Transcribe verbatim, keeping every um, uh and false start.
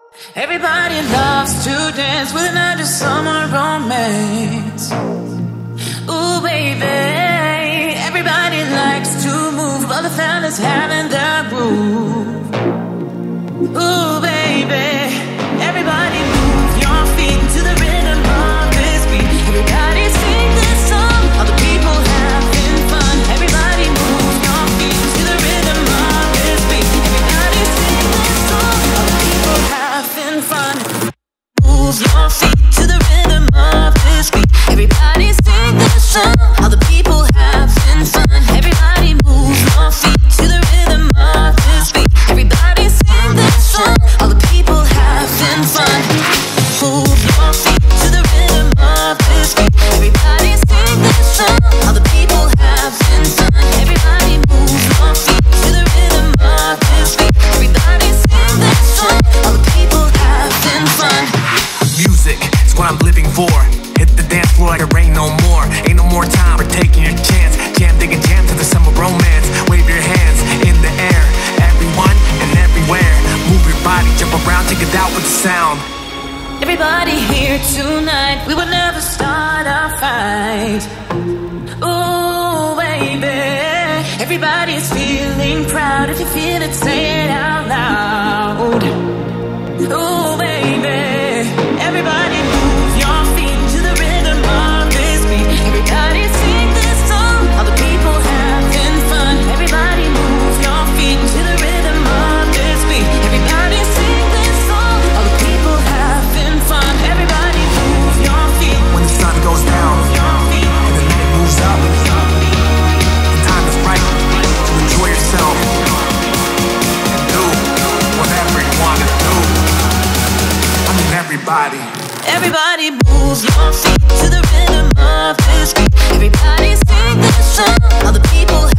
Everybody loves to dance with another summer romance. Ooh, baby. Everybody likes to move while the fellas having their groove. Ooh, baby. Everybody move your feet to the rhythm of this beat. Everybody sing this song, all the people having fun. Everybody move your feet to the rhythm of this beat. Everybody sing this song, all the people having fun. Move your feet to the rhythm of this beat. Everybody sing this song, all the people having fun. Everybody move your feet to the rhythm of this beat. Everybody sing this song, all the people having fun. Move your feet to the rhythm of this beat. Everybody sing this song, all the people having fun. Everybody move your feet to the rhythm of this beat. Everybody sing this song, all the people having fun. Music is what I'm living for. Hit the dance floor like it rain no more. Ain't no more time for taking your chance. Jam, digging, jam to the summer romance. Wave your hands in the air. Everyone and everywhere. Move your body, jump around, take it out with the sound. Everybody here tonight, we will never start a fight. Ooh, baby. Everybody's feeling proud. If you feel it, say it out loud. Ooh, baby. Everybody move your feet to the rhythm of this beat. Everybody sing this song, all the people having fun. Everybody move your feet to the rhythm of this beat. Everybody sing this song, all the people having fun. Everybody move your feet. When the sun goes down and the night moves up, the time is right to enjoy yourself and do whatever you want to do. I mean everybody. Everybody move your feet to the rhythm of this beat. Everybody sing this song, all the people